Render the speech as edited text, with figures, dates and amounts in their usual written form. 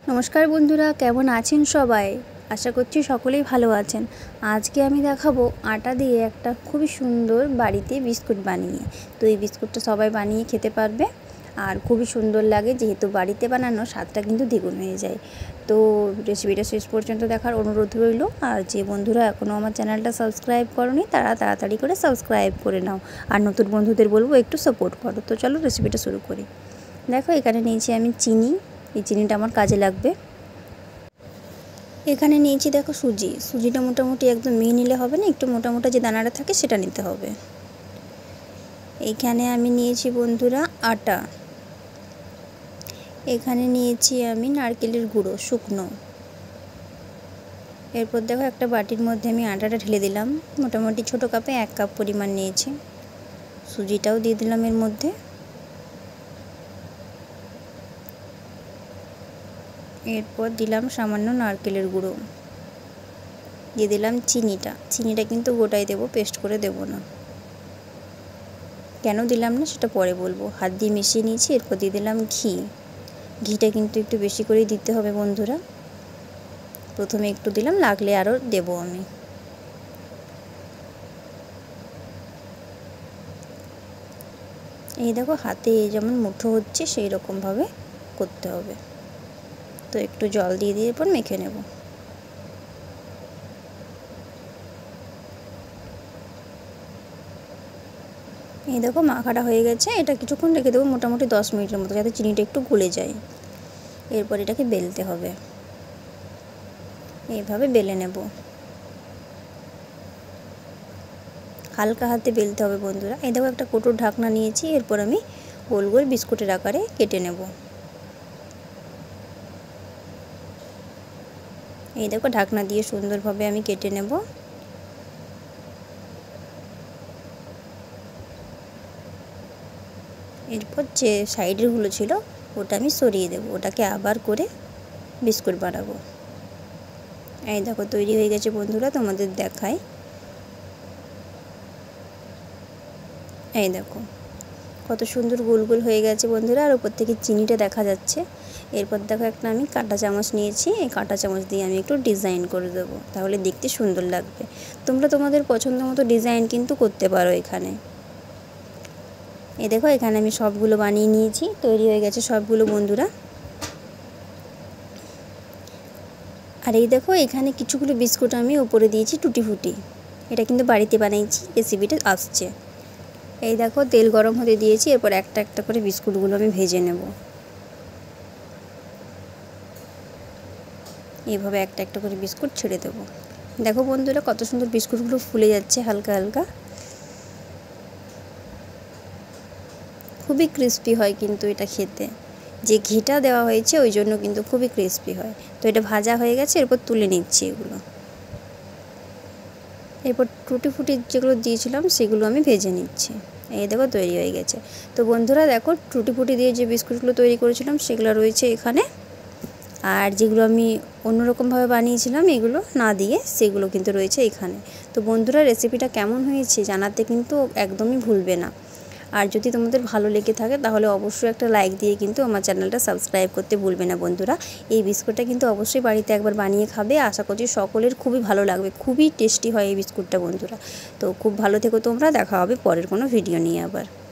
नमस्कार बंधुरा केमन आছেন सबाई आशा करছি সকলেই ভালো আছেন। আজকে আমি দেখাবো আটা দিয়ে একটা খুবই সুন্দর বাড়িতে বিস্কুট বানিয়ে। তো এই বিস্কুটটা সবাই বানিয়ে খেতে পারবে আর খুবই সুন্দর লাগে, যেহেতু বাড়িতে বানানো স্বাদটা কিন্তু দ্বিগুণ হয়ে যায়। তো রেসিপিটা শেষ পর্যন্ত দেখার অনুরোধ রইল। আর যে বন্ধুরা এখনও আমার চ্যানেলটা সাবস্ক্রাইব করোনি তারা তাড়াতাড়ি করে সাবস্ক্রাইব করে নাও, আর নতুন বন্ধুদের বলবো একটু সাপোর্ট করো। তো চলো রেসিপিটা শুরু করি। দেখো এখানে নিয়েছি আমি চিনি, এই চিনিটা আমার কাজে লাগবে। এখানে নিয়েছি দেখো সুজি, সুজিটা মোটামুটি একদম মিহি নিলে হবে না, একটু মোটা মোটা যে দানাটা থাকে সেটা নিতে হবে। এইখানে আমি নিয়েছি বন্ধুরা আটা, এখানে নিয়েছি আমি নারকেলের গুঁড়ো শুকনো। এরপর দেখো একটা বাটির মধ্যে আমি আটাটা ঢেলে দিলাম, মোটামুটি ছোটো কাপে 1 কাপ পরিমাণ নিয়েছি। সুজিটাও দিয়ে দিলাম এর মধ্যে। এরপর দিলাম সামান্য নারকেলের গুঁড়ো, দিয়ে দিলাম চিনিটা কিন্তু গোটাই দেব, পেস্ট করে দেব না। কেন দিলাম না সেটা পরে বলবো। হাত দিয়ে মিশিয়ে নিয়েছি। এরপর দিয়ে দিলাম ঘিটা কিন্তু একটু বেশি করেই দিতে হবে বন্ধুরা। প্রথমে একটু দিলাম, লাগলে আরও দেব আমি। এই দেখো হাতে যেমন মুঠো হচ্ছে সেই রকমভাবে করতে হবে। তো একটু জল দিয়ে এরপর মেখে নেব। এই দেখো মাখাটা হয়ে গেছে। এটা কিছুক্ষণ রেখে দেবো, মোটামুটি 10 মিনিটের মতো, যাতে চিনিটা একটু গলে যায়। এরপর এটাকে বেলতে হবে, এইভাবে বেলে নেব। হালকা হাতে বেলতে হবে বন্ধুরা। এই দেখো একটা কৌটোর ঢাকনা নিয়েছি, এরপর আমি গোল গোল বিস্কুটের আকারে কেটে নেব। এই দেখো ঢাকনা দিয়ে সুন্দরভাবে আমি কেটে নেব। এরপর যে সাইডেরগুলো ছিল ওটা আমি সরিয়ে দেব, ওটাকে আবার করে বিস্কুট বানাবো। এই দেখো তৈরি হয়ে গেছে বন্ধুরা, তোমাদের দেখাই। এই দেখো কত সুন্দর গোল গোল হয়ে গেছে বন্ধুরা, আর উপর থেকে চিনিটা দেখা যাচ্ছে। এরপর দেখো একটা আমি কাঁটা চামচ নিয়েছি, এই কাঁটা চামচ দিয়ে আমি একটু ডিজাইন করে দেবো, তাহলে দেখতে সুন্দর লাগবে। তোমরা তোমাদের পছন্দ মতো ডিজাইন কিন্তু করতে পারো এখানে। এই দেখো এখানে আমি সবগুলো বানিয়ে নিয়েছি, তৈরি হয়ে গেছে সবগুলো বন্ধুরা। আর এই দেখো এখানে কিছুগুলো বিস্কুট আমি উপরে দিয়েছি টুটি ফুটি, এটা কিন্তু বাড়িতে বানিয়েছি, রেসিপিটা আসছে। এই দেখো তেল গরম হতে দিয়েছি, এরপর একটা একটা করে বিস্কুটগুলো আমি ভেজে নেব। এইভাবে একটা একটা করে বিস্কুট ছেড়ে দেবো। দেখো বন্ধুরা কত সুন্দর বিস্কুটগুলো ফুলে যাচ্ছে হালকা হালকা, খুবই ক্রিস্পি হয় কিন্তু এটা খেতে। যে ঘিটা দেওয়া হয়েছে ওই জন্য কিন্তু খুবই ক্রিস্পি হয়। তো এটা ভাজা হয়ে গেছে, এরপর তুলে নিচ্ছি এগুলো। এরপর টুটি ফুটি যেগুলো দিয়েছিলাম সেগুলো আমি ভেজে নিচ্ছি। এই দেখো তৈরি হয়ে গেছে। তো বন্ধুরা দেখো টুটি ফুটি দিয়ে যে বিস্কুটগুলো তৈরি করেছিলাম সেগুলো রয়েছে এখানে, আর যেগুলো আমি অন্যরকমভাবে বানিয়েছিলাম এগুলো না দিয়ে সেগুলো কিন্তু রয়েছে এখানে। তো বন্ধুরা রেসিপিটা কেমন হয়েছে জানাতে কিন্তু একদমই ভুলবে না। আর যদি তোমাদের ভালো লেগে থাকে তাহলে অবশ্যই একটা লাইক দিয়ে কিন্তু আমার চ্যানেলটা সাবস্ক্রাইব করতে ভুলবে না বন্ধুরা। এই বিস্কুটটা কিন্তু অবশ্যই বাড়িতে একবার বানিয়ে খাবে, আশা করছি সকলের খুবই ভালো লাগবে। খুবই টেস্টি হয় এই বিস্কুটটা বন্ধুরা। তো খুব ভালো থেকো তোমরা, দেখা হবে পরের কোনো ভিডিও নিয়ে আবার।